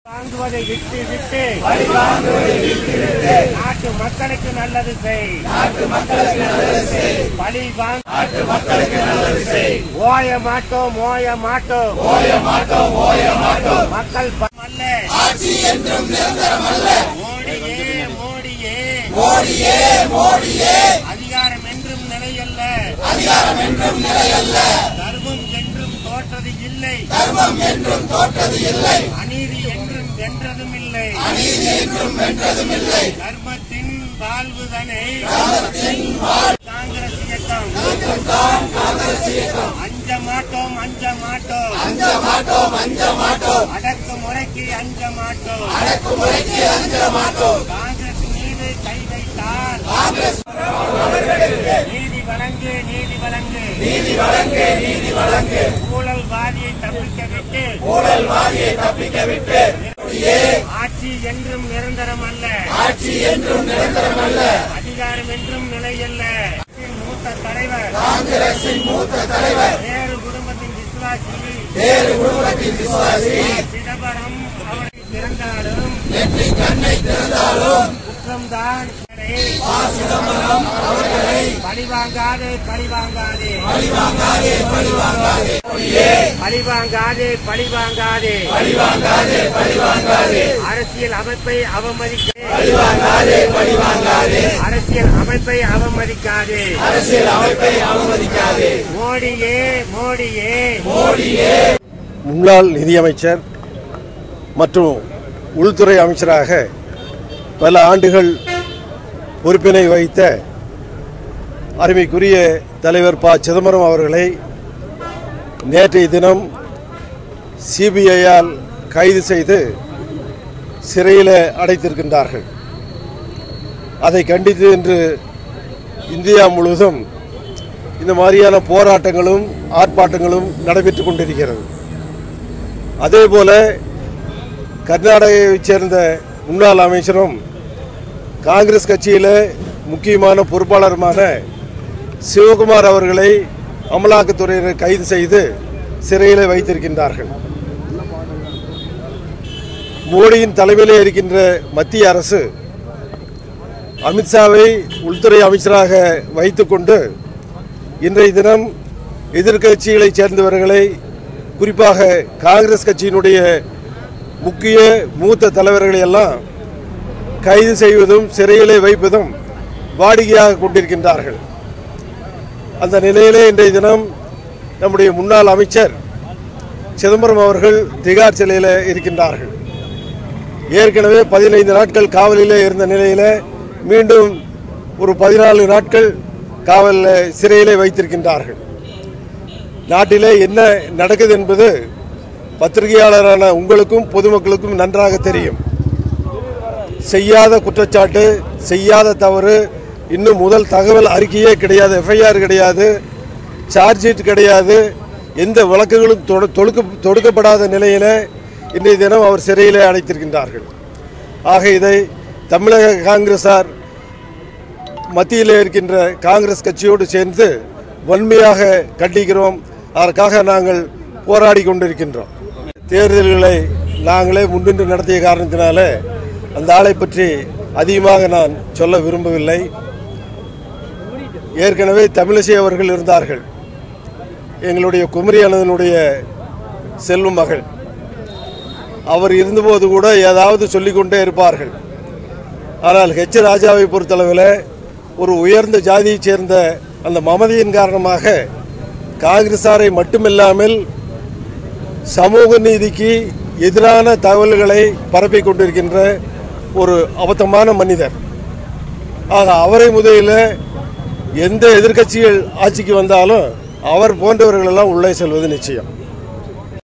வாங்குவதை விட்டு விட்டு நாட்டு மக்களுக்கு நல்லது செய். பழி ஓய மாட்டோம் ஓய மாட்டோம் மக்கள் அல்ல. மோடியே மோடியே அதிகாரம் என்றும் நிலையல்ல. தர்மம் என்றும் தோற்றது இல்லை. அநீதி என்றும் வென்றதும் இல்லை. தர்மத்தின் வாழ்வுதனை காங்கிரஸ் இயக்கம். அஞ்ச மாட்டோம் அடக்குமுறைக்கு அஞ்ச மாட்டோம். காங்கிரஸ் மீது கை வைத்தால் நீதி வழங்கு. ஊழல்வாதியை தப்பிக்க விட்டு ஆட்சி என்றும் நிரந்தரம் அல்ல. அதிகாரம் என்றும் நிலையல்ல. மூத்த தலைவர் வேறு குடும்பத்தின் விசுவாசி சிதம்பரம் அவரை திறந்தாலும் குற்றம்தான். பழிவாங்காதே அரசியல் அமைப்பை அவமதிக்காதே. மோடியே. முன்னாள் நிதியமைச்சர் மற்றும் உள்துறை அமைச்சராக பல ஆண்டுகள் பொறுப்பினை வகித்த அருமைக்குரிய தலைவர் ப. சிதம்பரம் அவர்களை நேற்றைய தினம் சிபிஐயால் கைது செய்து சிறையில் அடைத்திருக்கின்றார்கள். அதை கண்டித்து இன்று இந்தியா முழுவதும் இந்த மாதிரியான போராட்டங்களும் ஆர்ப்பாட்டங்களும் நடைபெற்றுக் கொண்டிருக்கிறது. அதேபோல கர்நாடகாவைச் சேர்ந்த முன்னாள் அமைச்சரும் காங்கிரஸ் கட்சியில் முக்கியமான பொறுப்பாளருமான சிவகுமார் அவர்களை அமலாக்கத்துறையினர் கைது செய்து சிறையில் வைத்திருக்கின்றார்கள். மோடியின் தலைமையிலே இருக்கின்ற மத்திய அரசு அமித்ஷாவை உள்துறை அமைச்சராக வைத்துக்கொண்டு இன்றைய தினம் எதிர்கட்சிகளைச் சேர்ந்தவர்களை குறிப்பாக காங்கிரஸ் கட்சியினுடைய முக்கிய மூத்த தலைவர்களை எல்லாம் கைது செய்வதும் சிறையிலே வைப்பதும் வாடிக்கையாக கொண்டிருக்கின்றார்கள். அந்த நிலையிலே இன்றைய தினம் நம்முடைய முன்னாள் அமைச்சர் சிதம்பரம் அவர்கள் திகார் சிறையில் இருக்கின்றார்கள். ஏற்கனவே 15 நாட்கள் காவலிலே இருந்த நிலையில் மீண்டும் ஒரு 14 நாட்கள் காவலில் சிறையிலே வைத்திருக்கின்றார்கள். நாட்டிலே என்ன நடக்குது என்பது பத்திரிகையாளரான உங்களுக்கும் பொதுமக்களுக்கும் நன்றாக தெரியும். செய்யாத குற்றச்சாட்டு, செய்யாத தவறு, இன்னும் முதல் தகவல் அறிக்கையே கிடையாது, எஃப்ஐஆர் கிடையாது, சார்ஜ் ஷீட் கிடையாது, எந்த வழக்குகளும் தொடுக்கப்படாத நிலையில் இன்றைய தினம் அவர் சிறையிலே அடைத்திருக்கின்றார்கள். ஆக இதை தமிழக காங்கிரசார் மத்தியில் இருக்கின்ற காங்கிரஸ் கட்சியோடு சேர்ந்து வன்மையாக கண்டிக்கிறோம். அதற்காக நாங்கள் போராடி கொண்டிருக்கின்றோம். தேர்தல்களை நாங்களே முன்னின்று நடத்திய காரணத்தினால அந்த ஆளை பற்றி அதிகமாக நான் சொல்ல விரும்பவில்லை. ஏற்கனவே தமிழிசை அவர்கள் இருந்தார்கள், எங்களுடைய குமரி அண்ணனுடைய செல்வம் மகள். அவர் இருந்தபோது கூட ஏதாவது சொல்லிக்கொண்டே இருப்பார்கள். ஆனால் ஹெச் ராஜாவை பொறுத்தளவில் ஒரு உயர்ந்த ஜாதியைச் சேர்ந்த அந்த மமதியின் காரணமாக காங்கிரசாரை மட்டுமில்லாமல் சமூக நீதிக்கு எதிரான தகவல்களை பரப்பிக் கொண்டிருக்கின்ற ஒரு அபத்தமான மனிதர். ஆக அவரை முதலில் எந்த எதிர்க்கட்சிகள் ஆட்சிக்கு வந்தாலும் அவர் போன்றவர்களெல்லாம் உள்ளே செல்வது நிச்சயம்.